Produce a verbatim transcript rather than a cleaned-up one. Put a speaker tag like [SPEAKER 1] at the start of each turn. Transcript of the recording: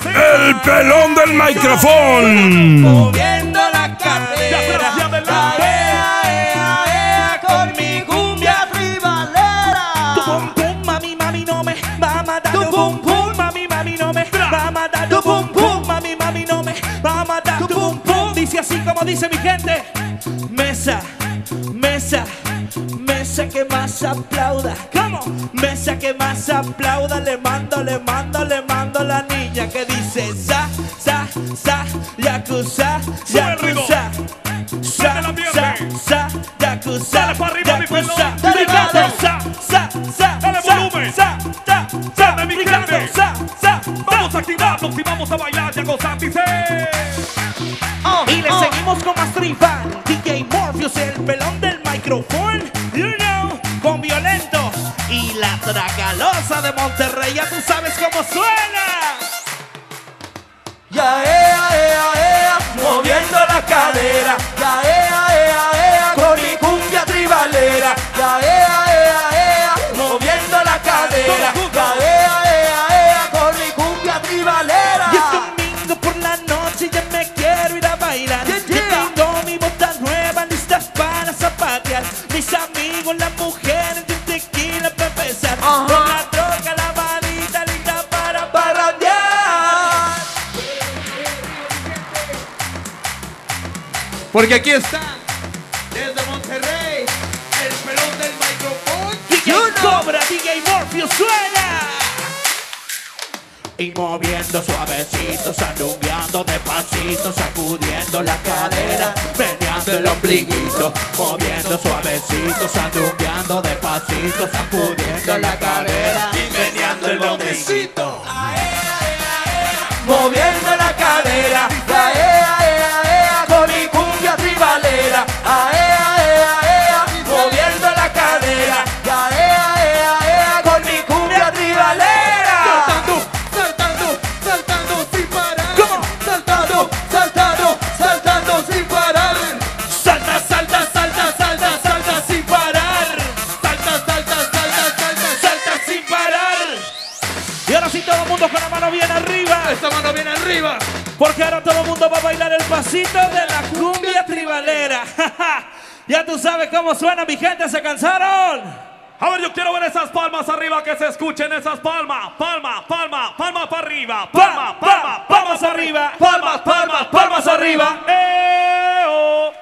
[SPEAKER 1] el pelón del micrófono.
[SPEAKER 2] Moviendo la cadera, ea, ea, ea, con mi cumbia tribalera.
[SPEAKER 3] Tu pum pum, mami, mami, no me va a matar. Tu pum pum, mami, mami, no me va a matar. Tu pum pum, mami, mami, no me va a matar. Tu pum pum, dice así como dice mi gente. Mesa, mesa, mesa que más aplauda. ¿Cómo? Mesa que más aplauda. Le mando, le mando, le mando a la niña que dice sa, sa, sa, yakuza, yakuza. Sa, sa, sa, yakuza.
[SPEAKER 4] Dale para arriba, mi pelón.
[SPEAKER 3] Dale,
[SPEAKER 4] Dale,
[SPEAKER 3] sa, sa, sa,
[SPEAKER 4] dale
[SPEAKER 3] sa,
[SPEAKER 4] volumen.
[SPEAKER 3] sa, sa, sa,
[SPEAKER 4] Dale, mi
[SPEAKER 3] Ricardo,
[SPEAKER 4] gente.
[SPEAKER 3] sa, sa,
[SPEAKER 4] Vamos a activarnos y vamos a bailar y a gozar, dice.
[SPEAKER 3] Y le seguimos con más tribal. D J Morpheus, el pelón del micrófono. You know, con Violento. Y la Tracalosa de Monterrey. Ya tú sabes cómo suena.
[SPEAKER 2] Ya, ea, ea, ea, moviendo la cadera. Ya, ea, ea, ea, con mi cumbia tribalera. Ya, ea, ea, ea, moviendo la cadera. Ya, ea, ea, ea, con mi cumbia tribalera.
[SPEAKER 3] Y es domingo por la noche y ya me quiero ir a bailar.
[SPEAKER 2] Yeah,
[SPEAKER 3] Yo
[SPEAKER 2] yeah.
[SPEAKER 3] tengo mi bota nueva listas para zapatear. Mis amigos, las mujeres y un tequila para empezar.
[SPEAKER 2] Ajá.
[SPEAKER 3] Con la troca, la manita linda para
[SPEAKER 2] Parrandear.
[SPEAKER 5] Porque aquí está, desde Monterrey, el pelón del micrófono.
[SPEAKER 3] D J Cobra, D J Morpheus suena. Y moviendo suavecito, sandungueando despacito, sacudiendo la cadera, meneando el ombliguito. Moviendo suavecito, sandungueando despacito, sacudiendo la cadera y meneando el ombliguito.
[SPEAKER 2] Moviendo la cadera. Ya, ea, ea, ea, con mi cumbia tribalera. Ah, ea, ea, ea, moviendo la cadera. Ya, ea, ea, ea, con mi cumbia tribalera.
[SPEAKER 5] Saltando, saltando, saltando sin parar.
[SPEAKER 2] ¿Cómo? Saltando, saltando, saltando sin parar.
[SPEAKER 3] Salta, salta, salta, salta, salta sin parar.
[SPEAKER 5] Salta, salta, salta, salta,
[SPEAKER 3] Salta sin parar. Y ahora sí todo el mundo con la mano bien arriba.
[SPEAKER 5] esta mano viene arriba.
[SPEAKER 3] Porque ahora todo el mundo va a bailar el pasito de la cumbia tribalera. Ya tú sabes cómo suena, mi gente, ¿se cansaron?
[SPEAKER 4] A ver, yo quiero ver esas palmas arriba, que se escuchen esas palmas. Palma, palma, palma para arriba. Palma, palma, palmas arriba.
[SPEAKER 3] Palmas, palmas, palmas arriba.
[SPEAKER 4] ¡Eh, oh!